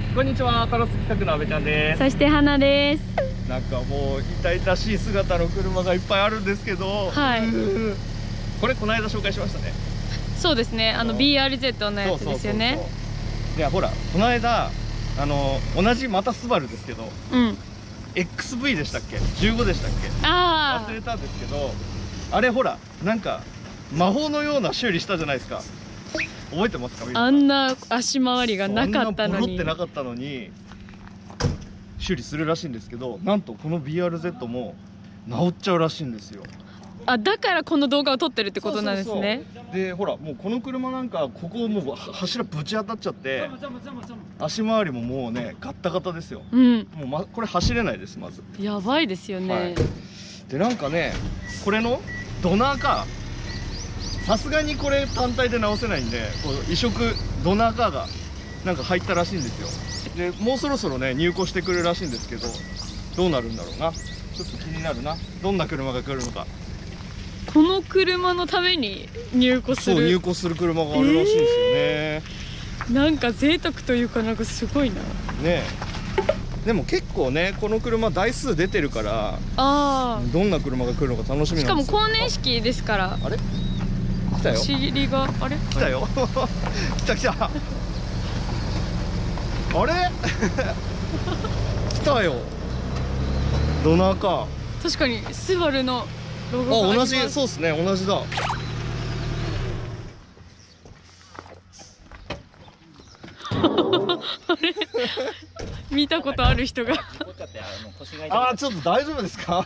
こんにちは、タロス企画の阿部ちゃんです。 そして花です。 なんかもう痛々しい姿の車がいっぱいあるんですけど、 はい。 これこの間紹介しましたね。 そうですね。BRZ のやつですよね。 いやほらこの間同じまたスバルですけど、 うん。 XV でしたっけ？15でしたっけ？ ああ。 忘れたんですけど、あれほらなんか魔法のような修理したじゃないですか。覚えてますか？ あんな足回りがなかったのに。 あんなボロってなかったのに修理するらしいんですけど、なんとこの BRZ も治っちゃうらしいんですよ。 あ、だからこの動画を撮ってるってことなんですね。 でほらもうこの車なんかここもう柱ぶち当たっちゃって足回りももうねガッタガタですよ。 うん。 もう、これ走れないですまず。 やばいですよね。はい、 でなんかねこれのドナーかさすがにこれ単体で直せないんで、こう移植ドナーカーがなんか入ったらしいんですよ。でもうそろそろね入庫してくるらしいんですけど、どうなるんだろうな。ちょっと気になるな、どんな車が来るのか。 この車のために入庫する。 そう入庫する車があるらしいんですよね。 なんか贅沢というかなんかすごいな。 ねえ、でも結構ねこの車台数出てるから、どんな車が来るのか楽しみなんですよ。 しかも光年式ですから。 あれ来たよ。 尻があれ来たよ。来た来た。あれ来たよ。ドナーか。 確かにスバルのロゴがあります。 同じ、そうですね、同じだ。 あれ見たことある人が。 あ、ちょっと大丈夫ですか？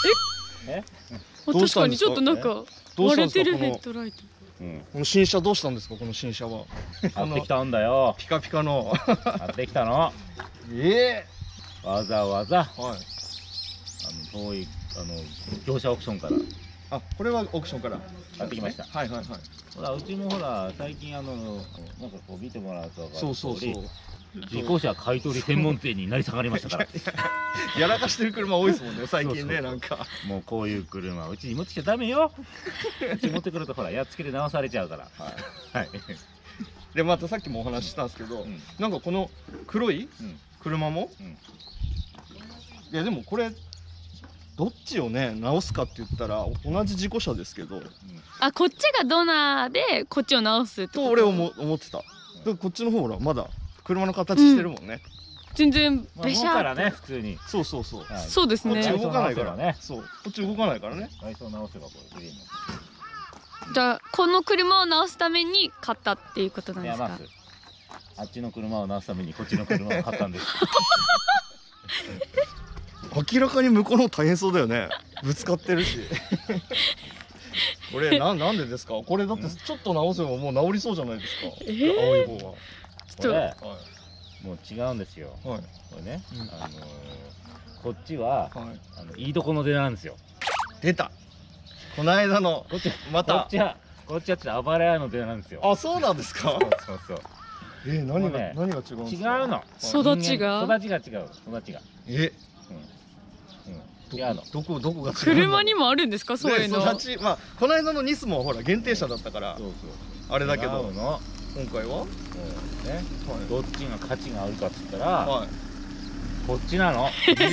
確かにちょっとなんか割れてるヘッドライト。 この新車どうしたんですか？この新車は。 買ってきたんだよ。 ピカピカの。 買ってきたの。わざわざ。はい。遠い業者オークションから。 あ、これはオークションから買ってきました。 はいはいはい。 ほらうちもほら最近なんかこう見てもらうとそうそうそう。 自己車買取専門店になり下がりましたから。 やらかしてる車多いですもんね最近ね。なんかもうこういう車うちに持ってきちゃダメよ。うち持ってくるとほらやっつけで直されちゃうから。はい。 でまたさっきもお話ししたんですけど、なんかこの黒い車も、いやでもこれどっちをね直すかって言ったら同じ事故車ですけど、 あ、こっちがドナーでこっちを直すってこと。 と俺思ってた。でこっちの方ほらまだ車の形してるもんね。 全然ベシャーからね普通に。 そうそうそう。 そうですね。 こっち動かないからね。そう、こっち動かないからね。 外装直せばこれクリーンに。 じゃあこの車を直すために買ったっていうことなんですか？ あっちの車を直すためにこっちの車を買ったんです。 明らかに向こうの大変そうだよね。ぶつかってるし。これなんでですか？これだってちょっと直せばもう直りそうじゃないですか。青い方は。 これもう違うんですよ。これね、こっちは、いいとこの出なんですよ。 出た。この間のまた。 こっちはちょっと暴れ屋の出なんですよ。 あ、そうなんですか。 そうそう。 何が違うんですか。 違うの。 育ちが違う。育ちが。 違うの。どこが違うの。 車にもあるんですか、そういうの。 まあこの間のニスもほら限定車だったから。あれだけど。今回はどっちが価値があるかっつったらこっちなの。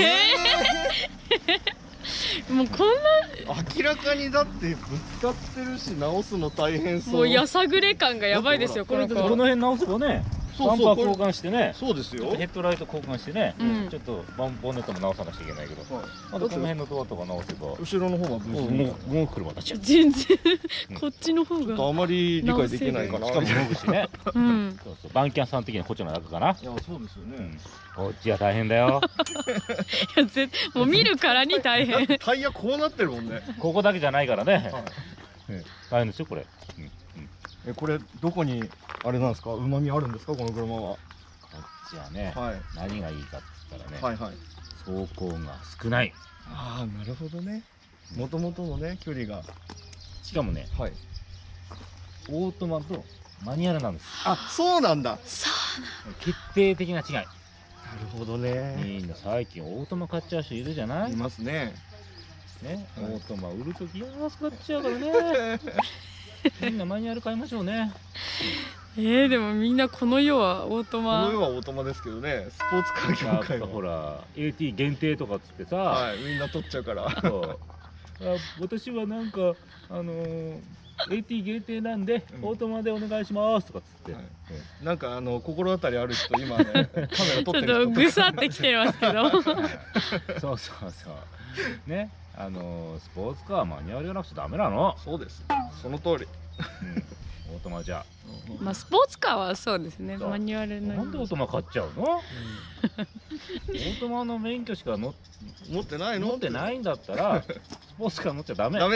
もうこんな明らかにだってぶつかってるし直すの大変そう。 もうやさぐれ感がやばいですよこの子。 この辺直せばね、バンパー交換してね。そうですよ。ヘッドライト交換してね、ちょっとボンネットも直さなきゃいけないけど、まだこの辺のドアとか直せば後ろの方はもう車だっちゃう。 全然こっちの方があまり理解できないかな。 しかも動くしね。そうそう、バンキャンさん的にはこっちの楽かな。 いやそうですよね。 こっちは大変だよ。 いやもう見るからに大変。 タイヤこうなってるもんね。 ここだけじゃないからね。大変ですよこれ。 これどこにあれなんですか、旨味あるんですかこの車は。 こっちはね、何がいいかって言ったらね、走行が少ない。 ああ、なるほどね。もともとのね距離が。 しかもね、オートマとマニュアルなんです。 あ、そうなんだ。 決定的な違い。 なるほどね。 みんな最近オートマ買っちゃう人いるじゃない。 いますね。 ね、オートマ売るとき安くなっちゃうからね。みんなマニュアル買いましょうね。 でもみんなこの世はオートこマ。 の世はオートマですけどね、スポーツカー業界はほら AT 限定とかっつってさ、 はい、みんな取っちゃうからそう私はなんかAT 限定なんで、オートマでお願いしますとかっつって、 なんか心当たりある人今ねカメラ撮ってる人ちょっとぐさってきてますけどそうそうそうね、スポーツカーはマニュアルじゃなくちゃダメなの。 そうです、その通り。 オートマじゃまあスポーツカーはそうですね、マニュアルの。 なんでオートマ買っちゃうの？オートマの免許しか持ってないの？持ってないんだったらスポーツカー乗っちゃダメ。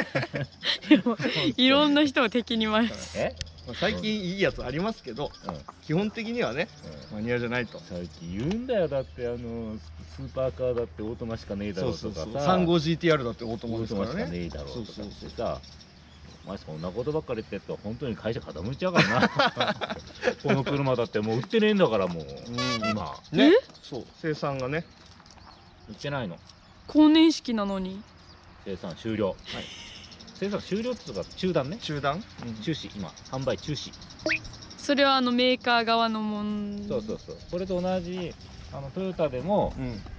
いろんな人を敵に回す。 最近いいやつありますけど、基本的にはねマニュアルじゃないと最近言うんだよ。だってスーパーカーだってオートマしかねえだろうとかさ、 35GTR だってオートマですからね。 オートマしかねえだろうとかってさ、お前そんなことばっかり言ってると本当に会社傾いちゃうからなこの車だってもう売ってねえんだから、もう今ね、そう生産がね売ってないの。 更年式なのに生産終了。生産終了っていうか中断ね。 中断、 中止、今販売中止。 それはメーカー側のもん。 そうそうそう、これと同じトヨタでも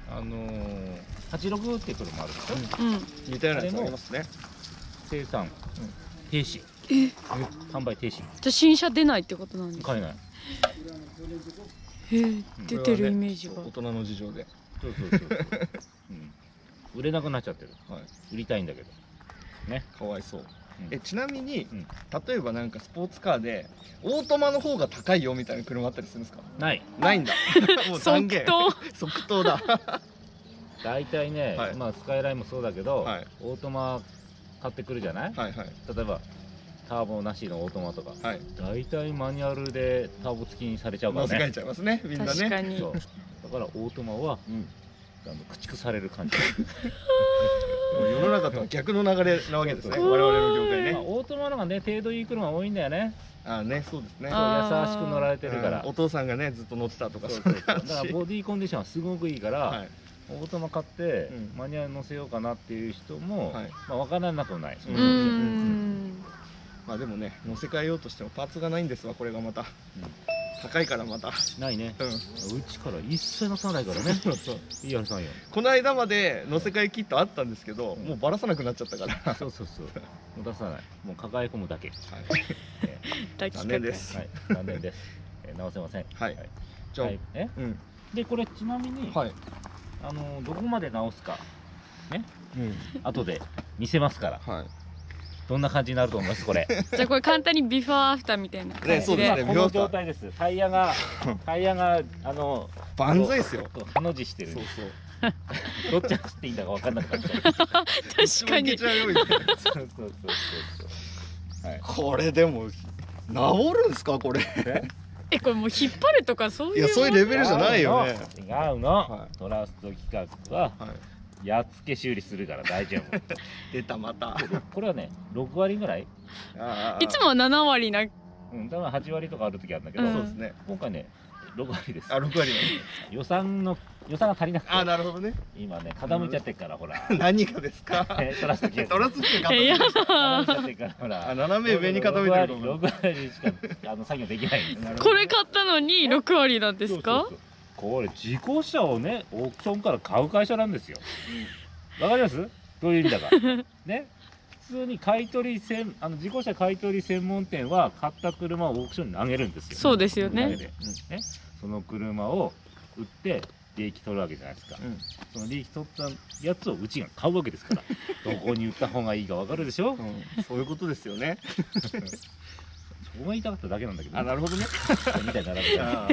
86って車あるでしょ。 似たようなやつありますね。 生産停止、販売停止。 じゃあ新車出ないってことなんですか？ 買えない。 出てるイメージが。 大人の事情で。 そうそうそう。売れなくなっちゃってる。売りたいんだけどね。 かわいそう。ちなみに例えばなんかスポーツカーでオートマの方が高いよみたいな車あったりするんですか？ないんだ。もう断言。即答だ。 大体ね、まあスカイラインもそうだけど、オートマ買ってくるじゃない。例えばターボなしのオートマとか、大体マニュアルでターボ付きにされちゃうからね。 乗せ替えちゃいますね、みんなね。 確かに。 だからオートマは駆逐される感じ。 世の中とは逆の流れなわけですね、我々の業界ね。 オートマのがね、程度いい車多いんだよね。 ああね、そうですね。 優しく乗られてるから。 お父さんがねずっと乗ってたとか。だからボディコンディションはすごくいいから、オートマ買ってマニュアル乗せようかなっていう人もまあ分からなくもない。 まあでもね、乗せ替えようとしてもパーツがないんですわ、これがまた。高いからまたないね。うちから一切乗さないからね。いいやさんよ。 この間まで乗せ替えキットあったんですけど、もうばらさなくなっちゃったから。 そうそうそう。もう出さない。もう抱え込むだけ。 残念です。 残念です。直せません。はい。じゃあでこれちなみにどこまで直すかね。後で見せますから。どんな感じになると思いますこれ。 じゃあこれ簡単にビフォーアフターみたいな感じで。 この状態です。タイヤが万歳ですよ。 ハの字してる。そうそう。どっち走っていいんだか分かんなくなっちゃう。 確かに。 そうそうそうそう。 これでも治るんですかこれ。 これもう引っ張るとかそういう。 いやそういうレベルじゃないよね。 違うの。トラスト企画は。やっつけ修理するから大丈夫。 出たまた。 これはね6割ぐらい。 いつもは7割な。 多分8割とかある時あるんだけど、そうですね。今回ね6割です。 6割。 予算が足りなくて。 なるほどね。 今ね傾いちゃってっからほら。 何がですか。 トラスト傾向。 トラスト傾向。傾いちゃってっからほら。斜め上に傾いてる。 6割しか作業できない。 これ買ったのに6割なんですか。 これ自己車をねオークションから買う会社なんですよ。わかります？どういう意味だか。ね、普通に買取自己車買取専門店は買った車をオークションに投げるんですよ。 そうですよね。 その車を売って利益取るわけじゃないですか。その利益取ったやつをうちが買うわけですから。どこに売った方がいいかわかるでしょ？ そういうことですよね。 そこが言いたかっただけなんだけど。 なるほどね。 みたいな並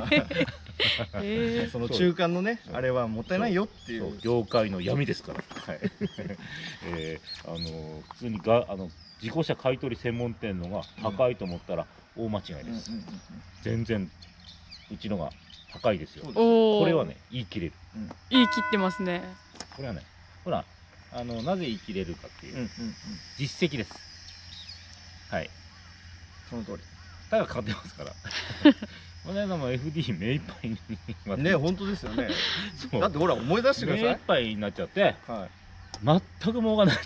その中間のねあれはもったいないよっていう。 業界の闇ですから。普通に自己車買取専門店のが高いと思ったら大間違いです。全然うちのが高いですよ。これはね言い切れる。 言い切ってますね。 これはねほらなぜ言い切れるかっていう実績です。はい。 その通り。 だから買ってますから。この間も FD 目いっぱいにね、本当ですよね。だってほら思い出してください。 目いっぱいになっちゃって、 全く儲がない。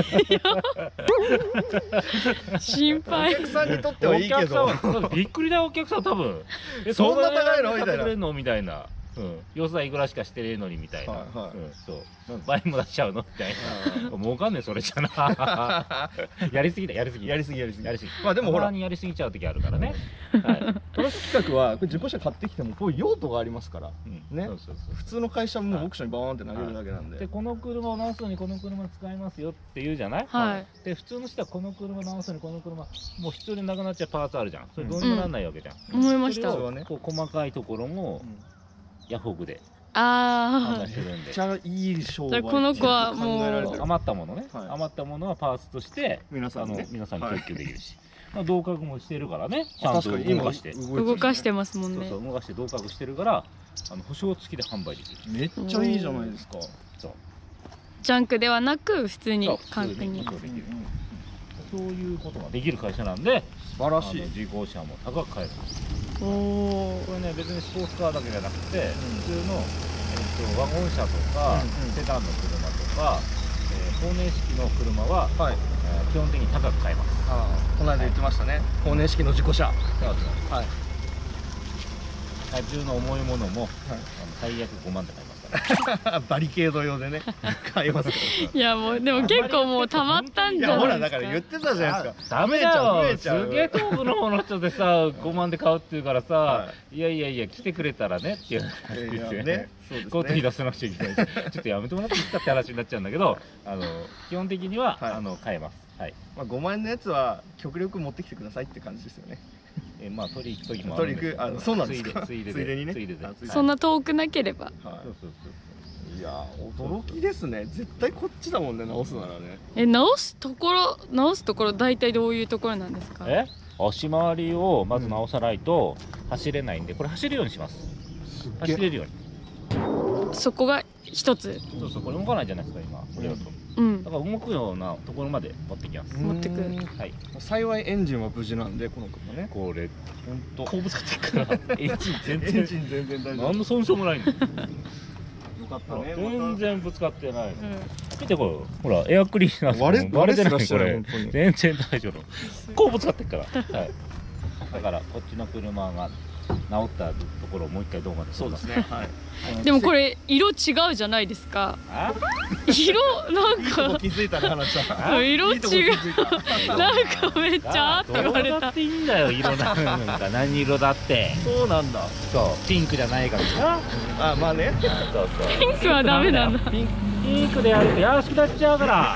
心お配。 客さんにとってはいいけど、 お客さんはびっくりだよ、お客さん多分。 そんな高いのみたいな買ってくれんのみたいな。予算いくらしかしてねえのにみたいな。 はいはいそう。倍も出しちゃうのみたいな。儲かんねえそれじゃな。やりすぎだ、やりすぎ。 やりすぎやりすぎ。 やりすぎ。 まあでもほらたまにやりすぎちゃう時あるからね。はい。 トラック企画はこれ自己車買ってきてもこういう用途がありますから、ねそうそうそう。 普通の会社もオークションにバーンって投げるだけなんで、 でこの車を直すのにこの車使いますよって言うじゃない、 はい。 で普通の人はこの車直すのにこの車もう必要でなくなっちゃうパーツあるじゃん、それどうにもなんないわけじゃん、 思いましたそれ。をこう細かいところもヤフオクで判あ断してるんでめっちゃいい商売じゃあこの子はもう考えられてる余ったものね、 はい余ったものはパーツとして皆さんにね皆さんに供給できるし、まあ同格もしてるからね、ちゃんと確かに今動かして、 動かしてますもんねそうそ。う動かして同格してるから保証付きで販売できる。 めっちゃいいじゃないですか。 そうジャンクではなく普通にそう価格に普通に。保証できる、そういうことができる会社なんで素晴らしい。 自動車も高く買えるんです。 おおこれね別にスポーツカーだけじゃなくて、普通の、ワゴン車とか、セダンの車とか、高年式の車は、 はい。 基本的に高く買えます。 この間言ってましたね。高年式の自己車。はい。 体重の重いものも、最悪5万で買いますから。 バリケード用でね買いますかいやもうでも結構もう溜まったんら。いやほじゃないですか。 らだから言ってたじゃないですか。 ダメだ増よ、 えちゃうすげえ東部の方の人でさ5万で買うっていうからさ、 はいやいやいや来てくれたらねっていう話いですよやねね。 そうですね。 交通費出さなくちゃいけないちょっとやめてもらっていいかって話になっちゃうんだけど基本的には、 はい買えます。はい。 まあ5万円のやつは極力持ってきてくださいって感じですよね。 まあ取り行く時もあるんですけど取り行くそうなんですか。 ついでついでにね。 ついでであついでそんな遠くなければ。 はそうそうそうい。いや驚きですね。絶対こっちだもんね直すならね。 直すところ大体どういうところなんですか。 足回りをまず直さないと走れないんで、これ走るようにします。走れるように。 そこが一つ。 そうそう、これ動かないじゃないですか今これだと、 うんだから動くようなところまで持ってきます。 持ってくはい。 幸いエンジンは無事なんでこの車ね。 これ本当。 後部使ってるからエンジン全エン然ジン全然大丈何の損傷もないんだよ。 夫。よかったね。 全然ぶつかってない。 うん見てこれ、ほらエアクリーナー割れてないすらしてないこれ本当に。 全然大丈夫。後部使ってっから。はい。だからこっちの車が直ったところをもう一回動画でそうですね。はい。 でもこれ色違うじゃないですか。 あ色なんいいとこか気づいたね花ちゃん。 色違ういいとこ気づいた。 なんかめっちゃあって言われた。 どうだっていいんだよ、色なんか何色だって。 そうなんだ。 そう、ピンクじゃないからさ。 あまあね。 そうそう。 ピンクはダメなんだ。 ピンクでやると安くなっちゃうから。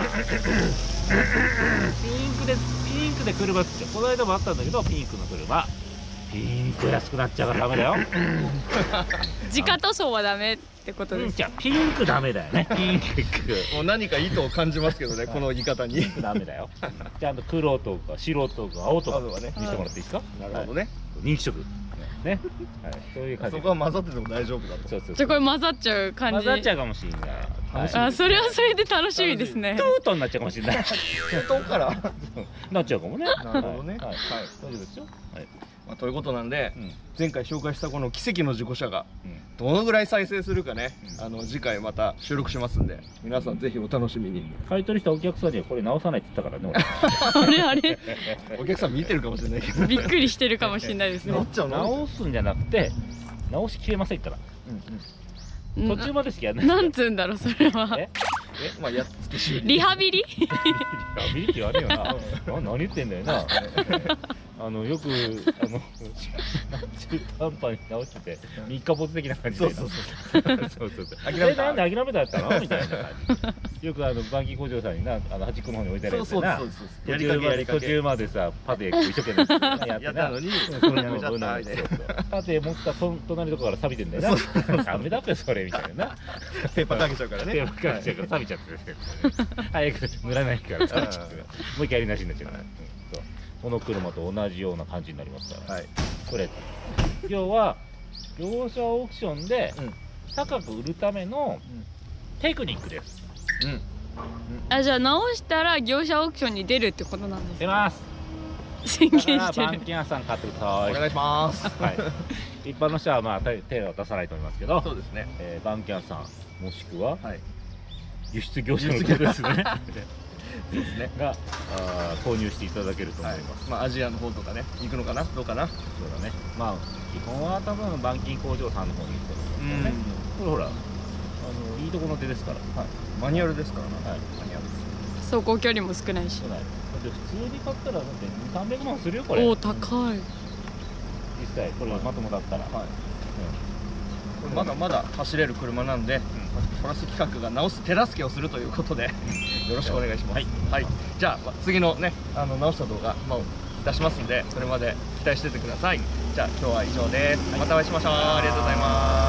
ピンクで車ってこの間もあったんだけど、ピンクの車。ピンク安くなっちゃうからダメだよ。 自家塗装はダメってことです。 じゃあピンクダメだよね。ピンク。 もう何か意図を感じますけどねこの言い方に。 ダメだよ。ちゃんと黒とか白とか青とか青とかね見せてもらっていいですか。 なるほどね。 人気色。ね。はい。そういう感じ。 そこは混ざってても大丈夫だと。 そうそうそう。 じゃあこれ混ざっちゃう感じ。 混ざっちゃうかもしれない。 楽しみあ、それはそれで楽しみですねト。ゥートになっちゃうかもしれない。 遠から。 なっちゃうかもね。 なるほどね。 はい。 はい。 大丈夫ですよ。はい。 まあということなんでうん。 前回紹介したこの奇跡の事故車がうん。 どのぐらい再生するかねう次回また収録しますんで皆さんぜひお楽しみに。 買い取りしたお客さんにはこれ直さないって言ったからね。 あれお客さん見てるかもしれないけど。 びっくりしてるかもしれないですね。 なっちゃうの。 直すんじゃなくて直しきれませんから。途中までしかやらない。 なんつうんだろうそれは。 え？ まあやっつけ修理。 リハビリ？ リハビリって言われるよな。何言ってんだよな。よく中途半端に直してて三日坊主的な感じで。 そうそうそう。 諦めたなんで諦めたったのみたいな感じ。よく板金工場さんにな端っこの方に置いてあるやつでな。 やりかけやりかけ。 途中までさパテ一生懸命やってなやったのにそれやめちゃったみたいな。 パテ持った隣のとこから錆びてんだよな。ダメだっぺそれみたいなな。 ペーパーかけちゃうからね。 ペーパーかけちゃうから錆びちゃって早く塗らないから錆びちゃってもう一回やり直しになっちゃうから。そうこの車と同じような感じになりますから。 はい。 これ要は業者オークションで高く売るためのテクニックです。 あ、じゃあ直したら業者オークションに出るってことなんですか。 出ます。 宣だ言してる。 から板金屋さん買ってください。 お願いします。 はい。一般の人はまあ手を出さないと思いますけど、 そうですね。 板金屋さんもしくははい。 輸出業者のことですねそうですね。 が購入していただけると思はいいます、 まあアジアの方とかね行くのかな、どうかな。 そうだね。まあ基本は多分板金工場さんの方に行くと思うんですよね、これほらいいとこの手ですから。 はい、マニュアルですからね。 はい、 マニュアル。 走行距離も少ないし。 そうだよ。だって普通に買ったらだって200、300万するよこれ。 おお高い。 実際これまともだったら、 はい。これまだまだ走れる車なんで、プラス企画が直す手助けをするということでよろしくお願いします。 はい、 じゃあ次のね直した動画、まあ、出しますんでそれまで期待しててください。じゃあ今日は以上です。またお会いしましょう。ありがとうございます。